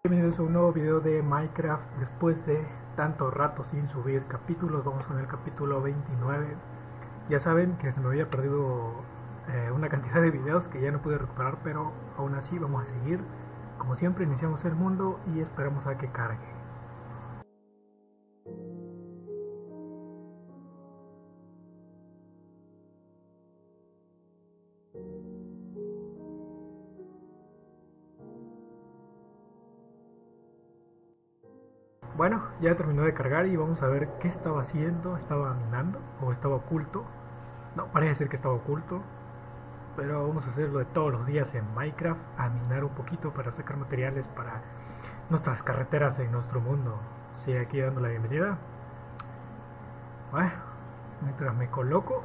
Bienvenidos a un nuevo video de Minecraft. Después de tanto rato sin subir capítulos, vamos con el capítulo 29. Ya saben que se me había perdido una cantidad de videos que ya no pude recuperar, pero aún así vamos a seguir. Como siempre, iniciamos el mundo y esperamos a que cargue. Bueno, ya terminó de cargar y vamos a ver qué estaba haciendo. ¿Estaba minando o estaba oculto? No, parece ser que estaba oculto. Pero vamos a hacerlo de todos los días en Minecraft, a minar un poquito para sacar materiales para nuestras carreteras en nuestro mundo. Sí, aquí dando la bienvenida. Bueno, mientras me coloco,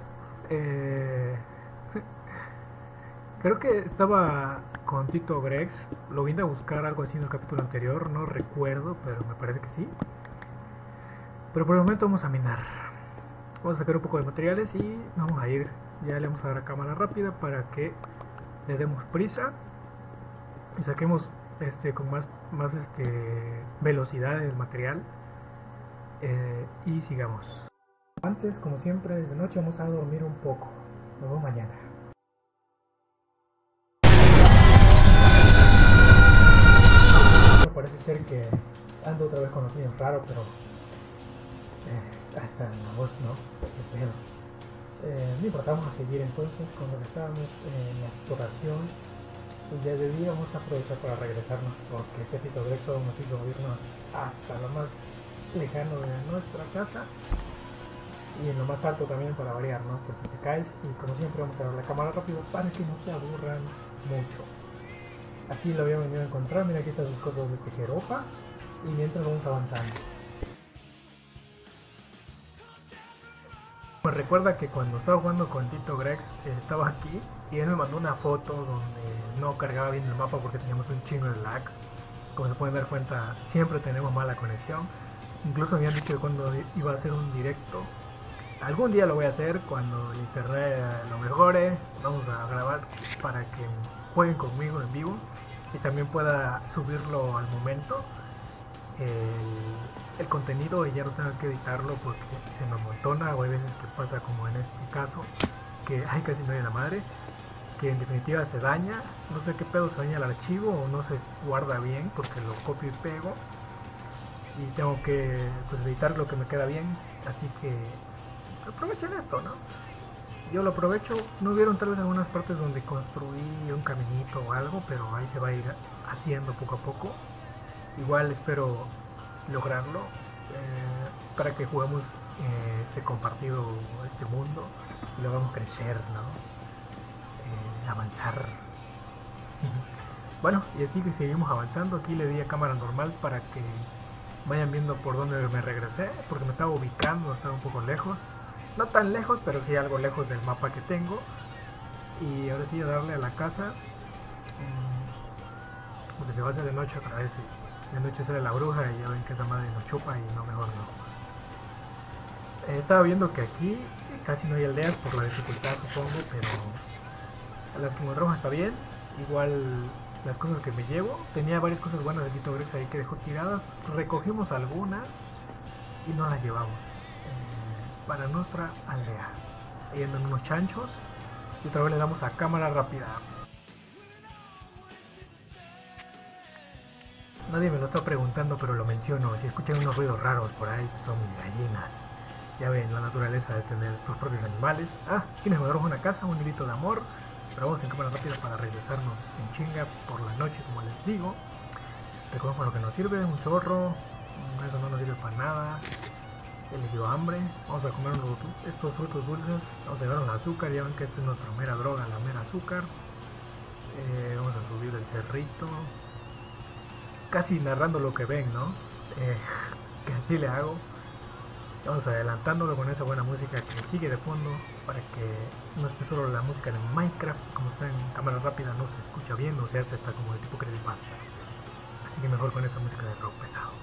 creo que estaba con Tito Grex. Lo vine a buscar algo así en el capítulo anterior, no recuerdo, pero me parece que sí. Pero por el momento vamos a minar. Vamos a sacar un poco de materiales y vamos a ir. Ya le vamos a dar a cámara rápida para que le demos prisa y saquemos con más velocidad el material y sigamos. Antes, como siempre, desde noche vamos a dormir un poco. Nos vemos mañana. Parece ser que ando otra vez con los niños raro, pero hasta la voz, ¿no? Qué pedo. No importa, vamos a seguir entonces con lo que estábamos en la exploración. Pues ya de día vamos a aprovechar para regresarnos, porque este Tito Grex nos hizo irnos hasta lo más lejano de nuestra casa y en lo más alto también para variar, ¿no? Por si te caes. Y como siempre vamos a dar la cámara rápido para que no se aburran mucho. Aquí lo había venido a encontrar, mira, aquí están sus cosas de tejeropa y mientras vamos avanzando. Pues recuerda que cuando estaba jugando con Tito Grex estaba aquí y él me mandó una foto donde no cargaba bien el mapa porque teníamos un chingo de lag. Como se pueden dar cuenta, siempre tenemos mala conexión. Incluso me han dicho que cuando iba a hacer un directo, algún día lo voy a hacer cuando el internet lo mejore. Vamos a grabar para que jueguen conmigo en vivo y también pueda subirlo al momento el contenido y ya no tengo que editarlo porque se me amontona, o hay veces que pasa como en este caso que hay casi no hay la madre, que en definitiva se daña, no sé qué pedo, se daña el archivo o no se guarda bien porque lo copio y pego y tengo que pues editar lo que me queda bien, así que aprovechen esto, ¿no? Yo lo aprovecho. No vieron tal vez algunas partes donde construí un caminito o algo, pero ahí se va a ir haciendo poco a poco. Igual espero lograrlo para que juguemos este compartido, este mundo, y lo hagamos crecer, ¿no? Avanzar. Bueno, y así que seguimos avanzando. Aquí le di a cámara normal para que vayan viendo por dónde me regresé, porque me estaba ubicando, estaba un poco lejos. No tan lejos, pero sí algo lejos del mapa que tengo. Y ahora sí a darle a la casa. Porque se va a hacer de noche otra vez. De noche sale la bruja y ya ven que esa madre nos chupa y no, mejor no. Estaba viendo que aquí casi no hay aldeas por la dificultad, supongo, pero a las que encontramos está bien. Igual las cosas que me llevo. Tenía varias cosas buenas de Tito Grex ahí que dejó tiradas. Recogimos algunas y no las llevamos para nuestra aldea. Ahí andan unos chanchos y otra vez le damos a cámara rápida. Nadie me lo está preguntando, pero lo menciono. Si escuchan unos ruidos raros por ahí, son gallinas. Ya ven la naturaleza de tener tus propios animales. Ah, aquí nos encontramos una casa, un nidito de amor. Pero vamos en cámara rápida para regresarnos en chinga por la noche, como les digo. Recogemos lo que nos sirve, un chorro. Eso no nos sirve para nada. Le dio hambre. Vamos a comer estos frutos dulces. Vamos a llevarnos azúcar. Ya ven que esta es nuestra mera droga, la mera azúcar. Vamos a subir el cerrito. Casi narrando lo que ven, ¿no? Que así le hago. Vamos adelantándolo con esa buena música que sigue de fondo para que no esté solo la música de Minecraft. Como está en cámara rápida no se escucha bien, o se hace hasta como de tipo creepypasta. Así que mejor con esa música de rock pesado.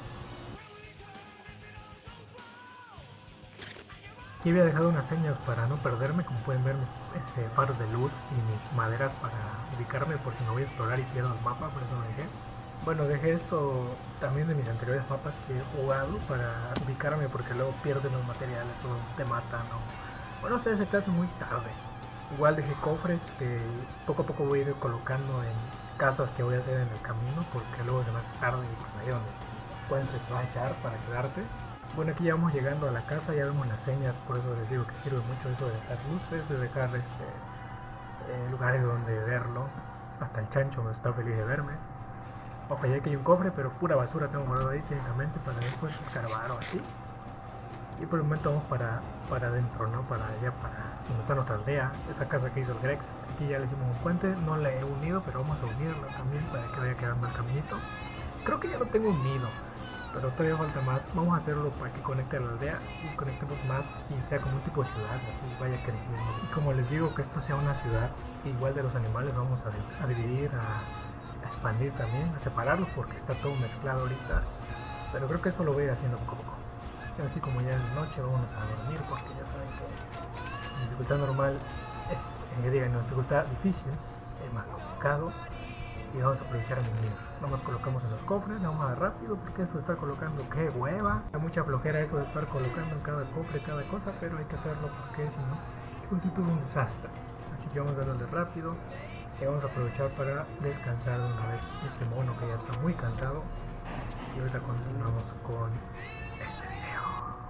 Aquí había dejado unas señas para no perderme, como pueden ver mis faros de luz y mis maderas para ubicarme por si me voy a explorar y pierdo el mapa, por eso lo dejé. Bueno, dejé esto también de mis anteriores mapas que he jugado para ubicarme porque luego pierden los materiales o te matan o... Bueno, no sé, se te hace muy tarde. Igual dejé cofres que poco a poco voy a ir colocando en casas que voy a hacer en el camino porque luego se me hace tarde y pues ahí donde encuentres te vas a echar para quedarte. Bueno, aquí ya vamos llegando a la casa, ya vemos las señas, por eso les digo que sirve mucho eso de dejar luces, de dejar lugares donde verlo. Hasta el chancho me está feliz de verme. Ojo, ya que hay un cofre, pero pura basura tengo guardado ahí técnicamente para después escarbar o así. Y por el momento vamos para adentro, ¿no? Para allá, para donde está nuestra aldea. Esa casa que hizo el Grex. Aquí ya le hicimos un puente, no la he unido, pero vamos a unirla también para que vaya quedando el caminito. Creo que ya lo tengo unido, pero todavía falta más. Vamos a hacerlo para que conecte a la aldea y conectemos más y sea como un tipo de ciudad, así vaya creciendo. Y como les digo, que esto sea una ciudad, igual de los animales vamos a dividir, a expandir también, a separarlos porque está todo mezclado ahorita. Pero creo que eso lo voy a ir haciendo poco a poco. Así como ya es noche, vámonos a dormir porque ya saben que en dificultad normal es, en dificultad difícil, es más complicado. Y vamos a aprovechar a mi niño. Nos colocamos en los cofres, vamos a dar rápido porque eso de estar colocando, qué hueva. Hay mucha flojera eso de estar colocando en cada cofre, cada cosa, pero hay que hacerlo porque si no, es todo un desastre. Así que vamos a darle rápido y vamos a aprovechar para descansar de una vez este mono que ya está muy cansado. Y ahorita continuamos con este video.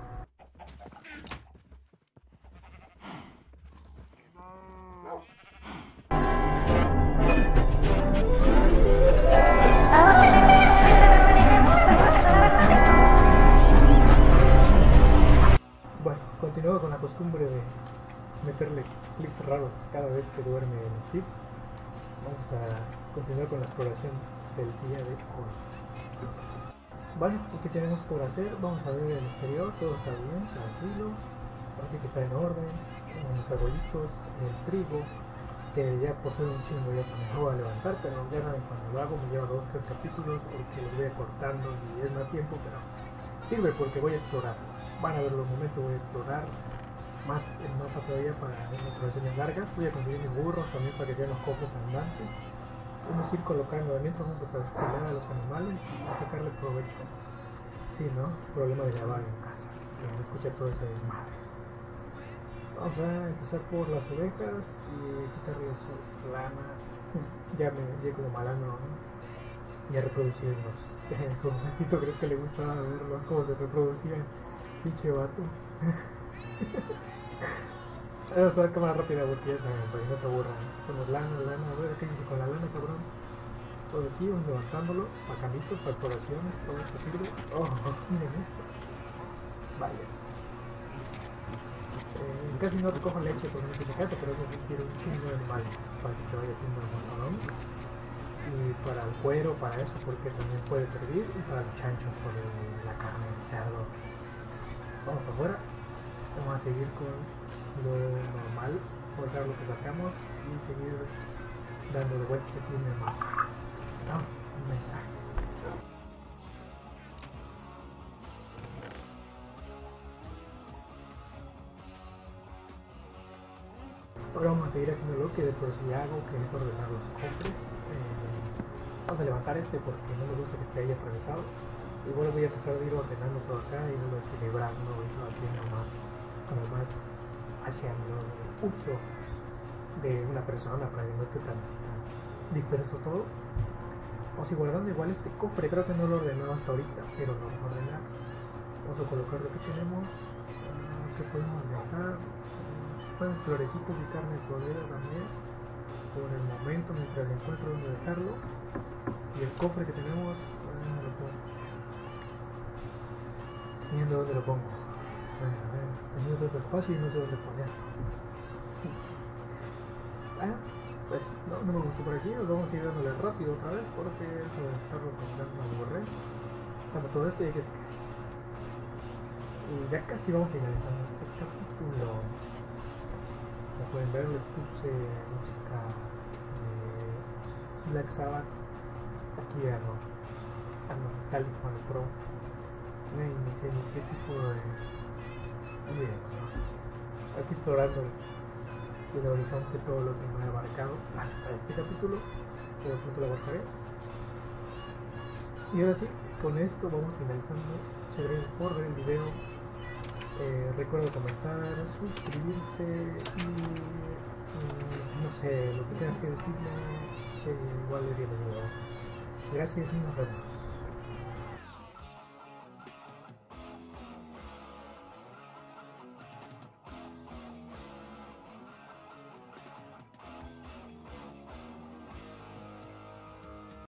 Bueno, continúo con la costumbre de meterle clips raros cada vez que duerme en Steve. Vamos a continuar con la exploración del día de hoy. Vale, ¿qué tenemos por hacer? Vamos a ver el exterior, todo está bien, tranquilo, parece que está en orden, tenemos los arbolitos, el trigo, que ya por ser un chingo ya me voy a levantar, pero ya saben, cuando lo hago me lleva 2 o 3 capítulos porque los voy cortando y es más tiempo, pero sirve porque voy a explorar. Van a ver los momentos, voy a explorar más el mapa todavía para unas exploraciones largas. Voy a conseguir mis burros también para que sean los cofres andantes. Vamos a ir colocando mientras vamos a explorar a los animales y sacarle provecho. Sí, ¿no? Problema de grabar en casa, que no escucha todo ese desmadre. Vamos a empezar por las ovejas y quitarle su lana. Ya me llego como malandro, ¿no? Y a reproducirlos. Su momentito, ¿crees que le gustaba verlos cómo se reproducían? Pinche vato. Vamos a ver cámara rápida porque ya saben, para que no se aburran. Con los lana, a ver qué dice con la lana, cabrón. Todo aquí, vamos levantándolo, bacanitos, para exploraciones, todo esto sirve. Oh, miren esto. Vaya. Casi no recojo leche con mi casa, pero eso sí quiero un chingo de animales para que se vaya haciendo el montón. Y para el cuero, para eso, porque también puede servir. Y para el chancho, por la carne, el cerdo. Vamos para afuera. Vamos a seguir con lo normal, guardar lo que sacamos y seguir dándole vueltas aquí en el mapa. No, un mensaje. Ahora vamos a seguir haciendo lo que de por sí hago, que es ordenar los cofres. Vamos a levantar este porque no me gusta que esté ahí atravesado. Igual voy a tratar de ir ordenando todo acá y irlo equilibrando y lo haciendo más, como más hacia el uso de una persona para que no esté tan disperso todo. Vamos a ir guardando igual este cofre, creo que no lo he ordenado hasta ahorita, pero lo vamos a ordenar. Vamos a colocar lo que tenemos, que podemos dejar, bueno, florecitos y carne podrida también, por el momento mientras encuentro donde dejarlo. Y el cofre que tenemos, ¿dónde lo pongo? Viendo dónde lo pongo. A ver, tengo otro espacio y no sé dónde poner. Pues no me gustó por aquí, nos vamos a ir dándole rápido otra vez porque eso de estarlo comprando me aburre. Cuando todo esto ya que se cae. Y ya casi vamos finalizando este capítulo. Como pueden ver, le puse música de Black Sabbath aquí a lo Metallica, a lo Pro. No inicié ni qué tipo de... Miren, aquí explorando el horizonte, todo lo que me ha abarcado hasta este capítulo, pero pronto lo abarcaré. Y ahora sí, con esto vamos finalizando. Muchas gracias por ver el video. Recuerda comentar, suscribirte y no sé, lo que tengas que decirme, igual es bienvenido. Gracias y nos vemos.